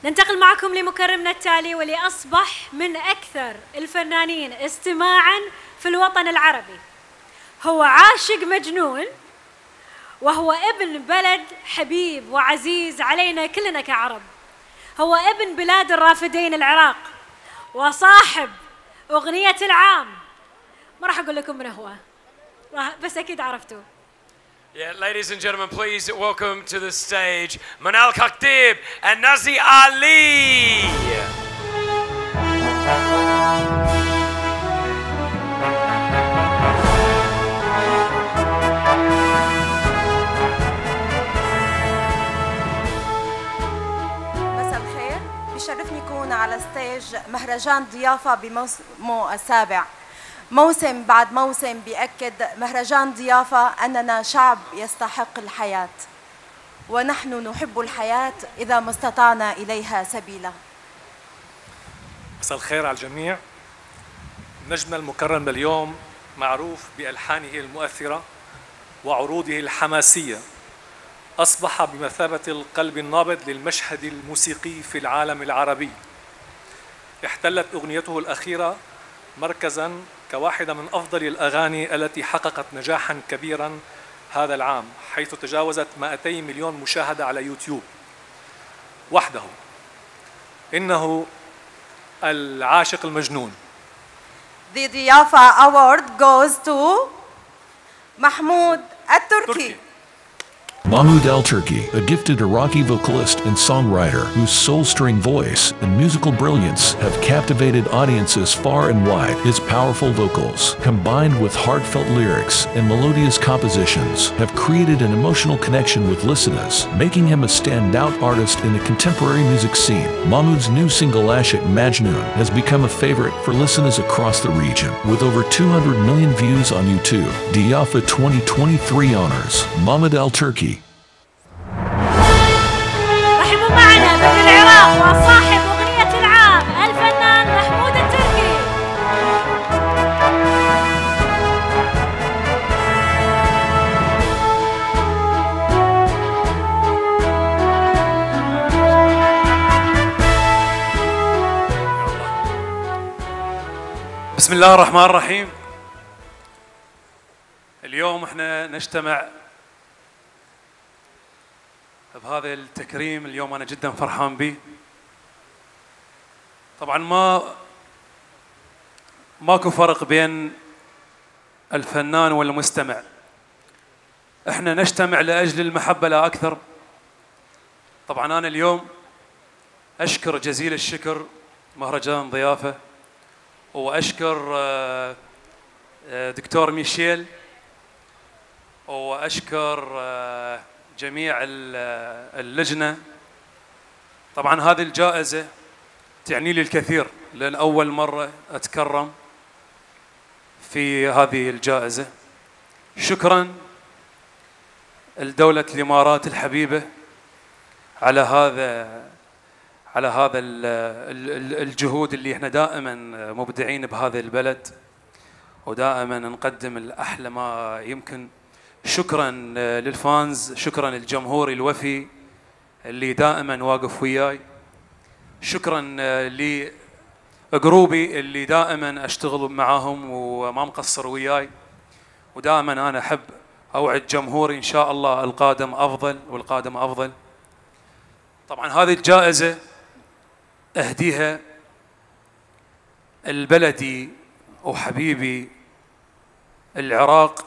ننتقل معكم لمكرمنا التالي، واللي أصبح من أكثر الفنانين استماعاً في الوطن العربي. هو عاشق مجنون، وهو ابن بلد حبيب وعزيز علينا كلنا كعرب. هو ابن بلاد الرافدين العراق، وصاحب أغنية العام. ما راح أقول لكم من هو، بس أكيد عرفتوه. Yeah, ladies and gentlemen, please welcome to the stage Manal Khatib and Nazi Ali. مساء الخير، بيشرفني يكون على ستيج مهرجان ضيافة بموسمه السابع. موسم بعد موسم بيأكد مهرجان ضيافة أننا شعب يستحق الحياة، ونحن نحب الحياة إذا ما استطعنا إليها سبيلا. مساء الخير على الجميع. نجمنا المكرم اليوم معروف بألحانه المؤثرة وعروضه الحماسية، أصبح بمثابة القلب النابض للمشهد الموسيقي في العالم العربي. احتلت أغنيته الأخيرة مركزاً كواحدة من أفضل الأغاني التي حققت نجاحاً كبيراً هذا العام، حيث تجاوزت 200 مليون مشاهدة على يوتيوب وحده. إنه العاشق المجنون. The ضيافة Award goes to محمود التركي. Mahmoud Al-Turki, a gifted Iraqi vocalist and songwriter whose soul-stirring voice and musical brilliance have captivated audiences far and wide. His powerful vocals, combined with heartfelt lyrics and melodious compositions, have created an emotional connection with listeners, making him a standout artist in the contemporary music scene. Mahmoud's new single Ashik Majnoon has become a favorite for listeners across the region. With over 200 million views on YouTube, Diafa 2023 honors Mahmoud Al-Turki. معنا من العراق وصاحب أغنية العام الفنان محمود التركي. بسم الله الرحمن الرحيم. اليوم احنا نجتمع بهذا التكريم. اليوم أنا جدا فرحان به. طبعا ماكو فرق بين الفنان والمستمع، احنا نجتمع لأجل المحبة لا أكثر. طبعا أنا اليوم أشكر جزيل الشكر مهرجان ضيافة، وأشكر دكتور ميشيل، وأشكر جميع اللجنة. طبعا هذه الجائزة تعني لي الكثير، لأن أول مرة أتكرم في هذه الجائزة. شكرا لدولة الإمارات الحبيبة على هذا الجهود اللي احنا دائما مبدعين بهذا البلد، ودائما نقدم الأحلى ما يمكن. شكرا للفانز، شكرا للجمهور الوفي اللي دائما واقف وياي. شكرا لجروبي اللي دائما اشتغل معاهم وما مقصر وياي، ودائما انا احب اوعد جمهوري ان شاء الله القادم افضل والقادم افضل. طبعا هذه الجائزة اهديها البلدي وحبيبي العراق.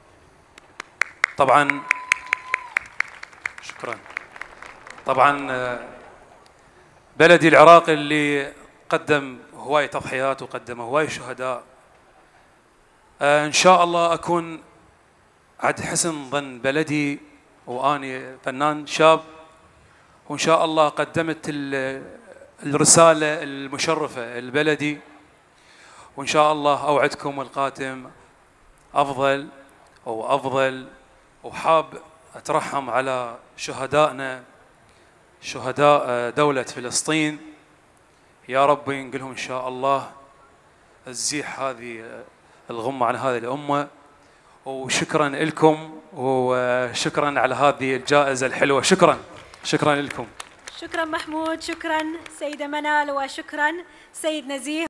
طبعا شكرا. طبعا بلدي العراق اللي قدم هواي تضحيات وقدم هواي شهداء. ان شاء الله اكون عد حسن ظن بلدي، واني فنان شاب، وان شاء الله قدمت الرسالة المشرفة البلدي، وان شاء الله اوعدكم القادم افضل وافضل. وحاب أترحم على شهدائنا، شهداء دولة فلسطين. يا رب نقولهم إن شاء الله تزيح هذه الغمة عن هذه الأمة. وشكرا لكم، وشكرا على هذه الجائزة الحلوة. شكرا لكم. شكرا محمود، شكرا سيدة منال، وشكرا سيد نزيه.